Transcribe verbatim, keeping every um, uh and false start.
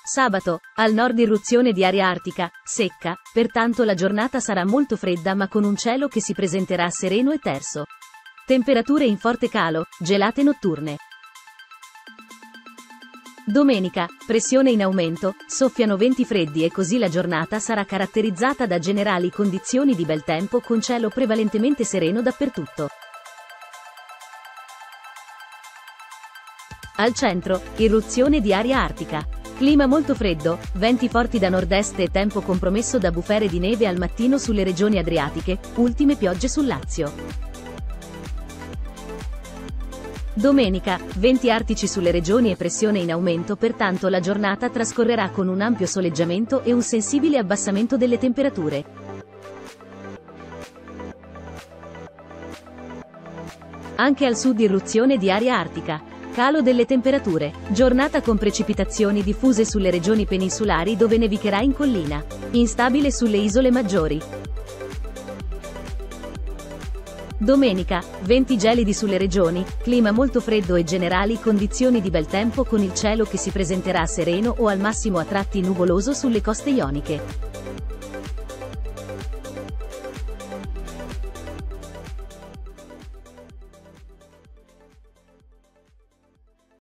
Sabato, al nord irruzione di aria artica, secca, pertanto la giornata sarà molto fredda ma con un cielo che si presenterà sereno e terso. Temperature in forte calo, gelate notturne. Domenica, pressione in aumento, soffiano venti freddi e così la giornata sarà caratterizzata da generali condizioni di bel tempo con cielo prevalentemente sereno dappertutto. Al centro, irruzione di aria artica. Clima molto freddo, venti forti da nord-est e tempo compromesso da bufere di neve al mattino sulle regioni adriatiche, ultime piogge sul Lazio. Domenica, venti artici sulle regioni e pressione in aumento, pertanto la giornata trascorrerà con un ampio soleggiamento e un sensibile abbassamento delle temperature. Anche al sud irruzione di aria artica. Calo delle temperature, giornata con precipitazioni diffuse sulle regioni peninsulari dove nevicherà in collina. Instabile sulle isole maggiori. Domenica, venti gelidi sulle regioni, clima molto freddo e generali condizioni di bel tempo con il cielo che si presenterà sereno o al massimo a tratti nuvoloso sulle coste ioniche.